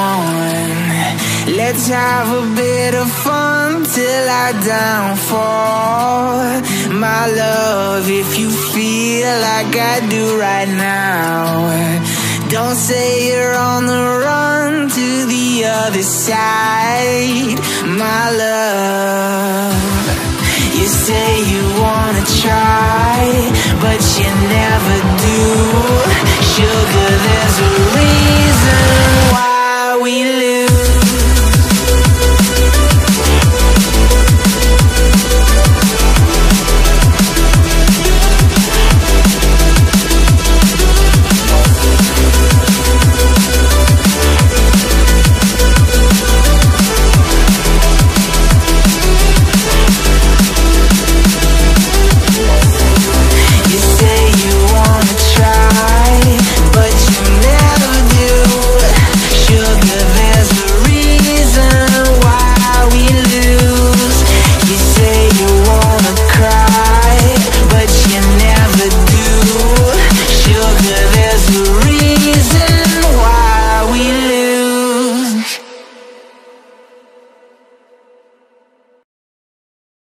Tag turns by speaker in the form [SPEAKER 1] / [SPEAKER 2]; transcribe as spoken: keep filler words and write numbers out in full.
[SPEAKER 1] on. Let's have a bit of fun till I downfall. My love, if you feel like I do right now, don't say you're on the run to the other side. My love, you say you wanna try, but you never do. Sugar, there's a reason why we live